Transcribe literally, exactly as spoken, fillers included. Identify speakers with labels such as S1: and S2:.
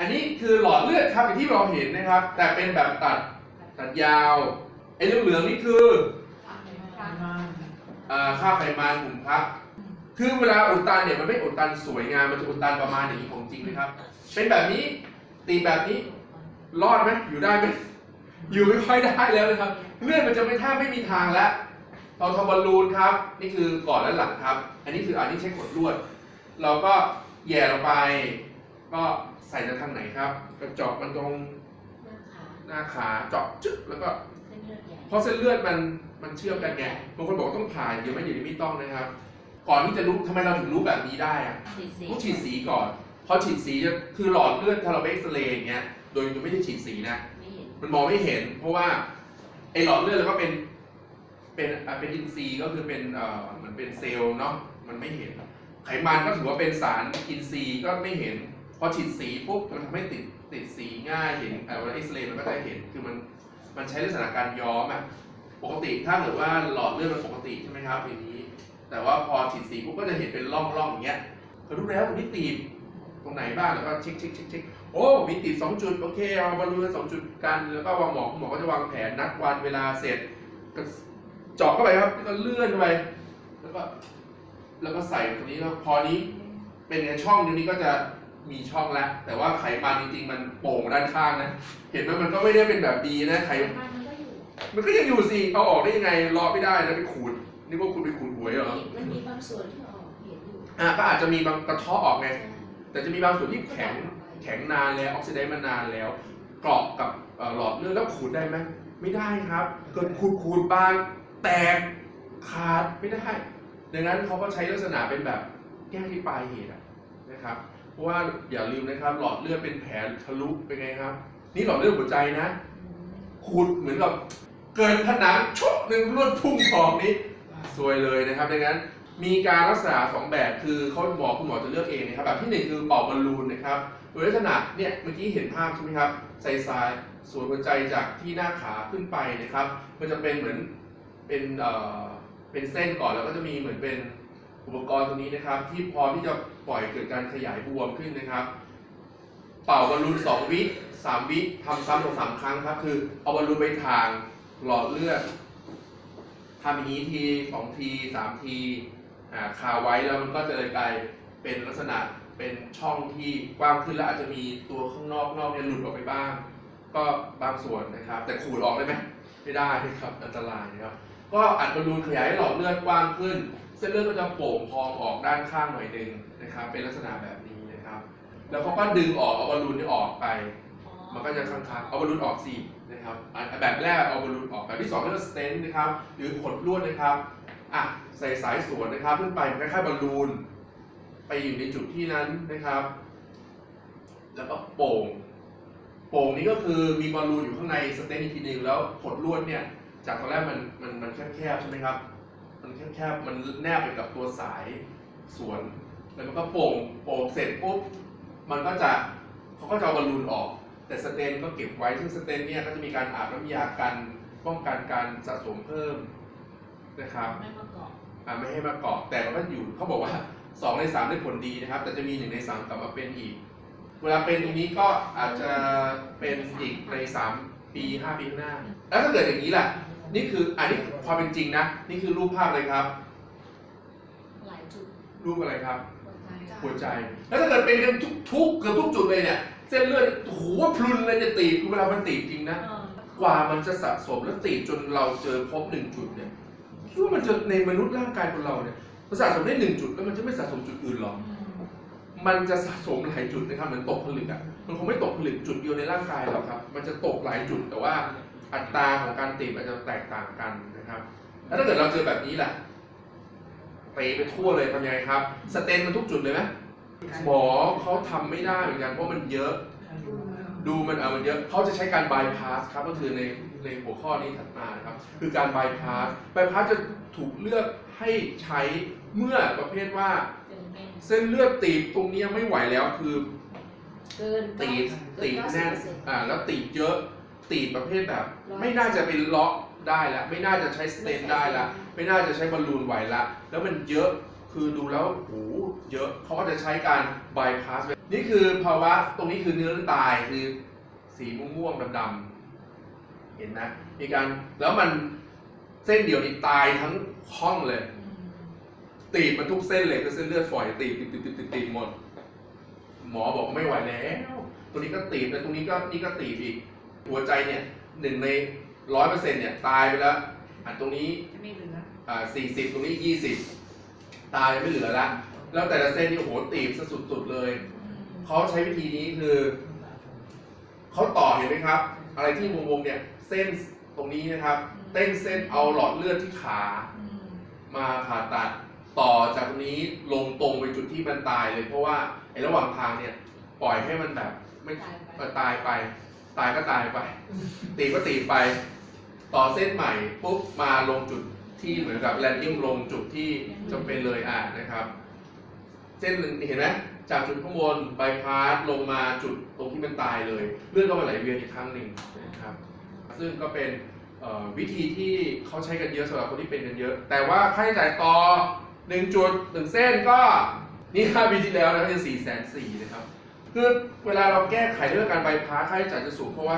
S1: อันนี้คือหลอดเลือดครับอย่างที่เราเห็นนะครับแต่เป็นแบบตัดตัดยาวไอ้เหลืองๆนี่คือค่าไขมันกลุ่มพักคือเวลาอุดตันเนี่ยมันไม่อุดตันสวยงามมันจะอุดตันประมาณอย่างนี้ของจริงนะครับเป็นแบบนี้ตีแบบนี้รอดไหมอยู่ได้ไหมอยู่ไม่ค่อยได้แล้วนะครับเลือดมันจะไม่แทบไม่มีทางแล้วเราทำบอลลูนครับนี่คือก่อนและหลังครับอันนี้คืออันนี้ใช้กดลวดเราก็แย่ลงไปก็ใส่ในทางไหนครับกระเจาะมันตรงหน้าขาเจาะจึ๊กแล้วก็เพราะเส้นเลือดมันมันเชื่อมกันไงบางคนบอกว่าต้องผ่าเดี๋ยวไม่เดี๋ยวนี้ไม่ต้องนะครับก่อนที่จะรู้ทำไมเราถึงรู้แบบนี้ได้อะต้องฉีดสีก่อนเพราะฉีดสีจะคือหลอดเลือดถ้าเราไปเอ็กซเรย์อย่างเงี้ยโดยไม่ได้ฉีดสีนะมันมองไม่เห็นเพราะว่าไอหลอดเลือดแล้วก็เป็นเป็นเป็นอินทรีย์ก็คือเป็นเอ่อเหมือนเป็นเซลล์เนาะมันไม่เห็นไขมันก็ถือว่าเป็นสารอินทรีย์ก็ไม่เห็นพอฉีดสีปุ๊บมันทำให้ติดติดสีง่ายเห็นเวลาเอ็กซเรย์มันก็จะเห็นคือมันมันใช้ลักษณะการย้อมอะปกติถ้าเกิดว่าหลอดเลือดมันปกติใช่ไหมครับอย่างนี้แต่ว่าพอฉีดสีปุ๊บก็จะเห็นเป็นร่องร่องอย่างเงี้ยก็รู้แล้วตรงนี้ตีบตรงไหนบ้างแล้วก็เช็คเช็คเช็คเช็คโอ้มีตีบสองจุดโอเคเอาบอลลูนสองจุดกันแล้วก็วางหมอหมอก็จะวางแผนนัดวันเวลาเสร็จก็เจาะเข้าไปครับแล้วก็เลื่อนไปแล้วก็แล้วก็ใส่ตรงนี้แล้วพอนี้เป็นช่องนี้ก็จะมีช่องแล้วแต่ว่าไขมันจริงๆมันโป่งด้านข้างนะเห็นไหมมันก็ไม่ได้เป็นแบบดีนะไขมันมันก็ยังอยู่สิเอาออกได้ยังไงรอไม่ได้นะไปขูดนี่ว่าคุณไปขูดหวยเหรอ
S2: มันมีบางส่วนที่ออกเห็นอยู่
S1: อ่ะก็อาจจะมีบางกระเทาะออกไงแต่จะมีบางส่วนที่แข็งแข็งนานแล้วออกซิไดซ์มานานแล้วเกาะกับหลอดเลือดแล้วขูดได้ไหมไม่ได้ครับเกิดขูดขูดบางแตกขาดไม่ได้ดังนั้นเขาก็ใช้ลักษณะเป็นแบบแก้ที่ปลายเหตุนะครับเพราะว่าอย่าลืมนะครับหลอดเลือดเป็นแผลทะลุเป็นไงครับนี่หลอดเลือดหัวใจนะขูดเหมือนกับเกินผนังชุบหนึ่งรวดพุ่งออกนี้ซวยเลยนะครับดังนั้นมีการรักษาสองแบบคือเขาหมอคุณหมอจะเลือกเองนะครับแบบที่หนึ่งคือเป่าบอลลูนนะครับโดยลักษณะเนี่ยเมื่อกี้เห็นภาพใช่ไหมครับใส่ทรายส่วนหัวใจจากที่หน้าขาขึ้นไปนะครับมันจะเป็นเหมือนเป็นเอ่อเป็นเส้นก่อนแล้วก็จะมีเหมือนเป็นอุปกรณ์ตรงนี้นะครับที่พร้อมที่จะปล่อยเกิดการขยายบวมขึ้นนะครับเป่าบอลลูนสองวิสามวิทำซ้ำสองสามครั้งครับคือเอาบอลลูนไปทางหลอดเลือดทำอย่างนี้ทีสองทีสามทีคาไว้แล้วมันก็จะเลยกลายเป็นลักษณะเป็นช่องที่กว้างขึ้นแล้วอาจจะมีตัวข้างนอกนอกเนี่ยหลุดออกไปบ้างก็บางส่วนนะครับแต่ขูดออกได้ไหมไม่ได้ครับอันตรายนะครับก็อัดบอลลูนขยายหลอดเลือดกว้างขึ้นเส้นเลือดก็จะโป่งพองออกด้านข้างหน่อยนึงนะครับเป็นลักษณะแบบนี้นะครับแล้วเขาก็ดึงออกเอาบอลลูนนี่ออกไปมันก็จะค้างๆเอาบอลลูนออกสินะครับแบบแรกเอาบอลลูนออกแบบที่สองเรียกว่าสเตนต์นะครับหรือขดลวดนะครับอ่ะใส่สายสวนนะครับขึ้นไปคล้ายๆบอลลูนไปอยู่ในจุดที่นั้นนะครับแล้วก็โป่งโป่งนี้ก็คือมีบอลลูนอยู่ข้างในสเตนต์อีกทีนึงแล้วขดลวดเนี่ยจากตอนแรกมันมันมันแคบๆใช่ไหมครับมันแคบๆมันแนบไปกับตัวสายสวนแล้วมันก็โป่งโป่งเสร็จปุ๊บมันก็จะเขาก็จะเอาบอลลูนออกแต่สเตนก็เก็บไว้ซึ่งสเตนเนี่ยก็จะมีการอาบน้ำยากันป้องกันการสะสมเพิ่มนะครับ
S2: ไม่มาเกาะ
S1: อ่าไม่ให้มาเกาะแต่มันก็อยู่เขาบอกว่าสองในสามได้ผลดีนะครับแต่จะมีหนึ่งในสามกลับมาเป็นอีกเวลาเป็นตรงนี้ก็อาจจะเป็นอีกในสามปีห้าปีข้างหน้าแล้วถ้าเกิดอย่างนี้ล่ะนี่คืออันนี้ความเป็นจริงนะนี่คือรูปภาพเลยครับ
S2: หลายจุด
S1: รูปอะไรครับหัวใจแล้วถ้าเกิดเป็นกันทุกทุกเกือบทุกจุดเลยเนี่ยเส้นเลือดโอ้โหพลุนเลยจะตีบเวลามันตีบจริงนะกว่ามันจะสะสมแล้วตีบจนเราเจอพบหนึ่งจุดเนี่ยคิดว่ามันจะในมนุษย์ร่างกายของเราเนี่ยมันสะสมได้หนึ่งจุดแล้วมันจะไม่สะสมจุดอื่นหรอมันจะสะสมหลายจุดนะครับเหมือนตกผลึกอ่ะมันคงไม่ตกผลึกจุดเดียวในร่างกายหรอกครับมันจะตกหลายจุดแต่ว่าอัตราของการตีบอาจจะแตกต่างกันนะครับแล้วถ้าเกิดเราเจอแบบนี้ล่ะไปไปทั่วเลยทำยังไงครับสเตนมันทุกจุดเลยไหมหมอเขาทำไม่ได้เหมือนกันเพราะมันเยอะดูมันเอามันเยอะเขาจะใช้การบายพาสครับก็คือในในหัวข้อนี้ถัดมาครับคือการบายพาสบายพาสจะถูกเลือกให้ใช้เมื่อประเภทว่าเส้นเลือดตีบตรงนี้ไม่ไหวแล้วคือตีบตีบแน่นอ่าแล้วตีบเยอะตีบประเภทแบบไม่น่าจะเป็นล็อกได้แล้วไม่น่าจะใช้สเตนได้แล้วไม่น่าจะใช้บอลลูนไหวแล้วแล้วมันเยอะคือดูแล้วโอ้โหเยอะเขาก็จะใช้การบายพาสนี่คือภาวะตรงนี้คือเนื้อตายคือสีม่วงๆดำๆเห็นนะมีการแล้วมันเส้นเดียวนี้ตายทั้งห้องเลยตีบมันทุกเส้นเลยก็เส้นเลือดฝอยตีบตีบตีบตีบตีบหมดหมอบอกไม่ไหวแล้วตัวนี้ก็ตีบแล้วตรงนี้ก็นี่ก็ตีบอีกหัวใจเนี่ยหนึ่งในร้อยเปอร์เซ็นต์เนี่ยตายไปแล้วอันตรงนี้
S2: ไม่เหลือ
S1: อ่าสี่สิบตรงนี้ยี่สิบตายไม่เหลือแล้วแล้วแต่ละเส้นนี่โอ้โหตีบซะสุดๆเลยเขาใช้วิธีนี้คือเขาต่อเห็นไหมครับ อะไรที่วงๆเนี่ยเส้นตรงนี้นะครับเต้นเส้นเอาหลอดเลือดที่ขามาผ่าตัดต่อจากตรงนี้ลงตรงไปจุดที่มันตายเลยเพราะว่าไอ้ระหว่างทางเนี่ยปล่อยให้มันแบบไม่เออตายไป ตายก็ตายไป ตีก็ตีไป ต่อเส้นใหม่ปุ๊บมาลงจุดที่เหมือนกับแลนดิ้งลงจุดที่จำเป็นเลยอ่ะนะครับ เส้นหนึ่งเห็นไหมจากจุดข้างบนบายพาสลงมาจุดตรงที่มันตายเลยเลือดก็มาไหลเวียนอีกครั้งหนึ่งนะครับซึ่งก็เป็นวิธีที่เขาใช้กันเยอะสำหรับคนที่เป็นกันเยอะ แต่ว่าค่าใช้จ่ายต่อหนึ่งจุดหนึ่งเส้นก็นี่ค่าปีที่แล้วนะคือสี่แสนสี่นะครับคือเวลาเราแก้ไขเรื่องการบายพาสค่าใช้จ่ายจะสูงเพราะว่า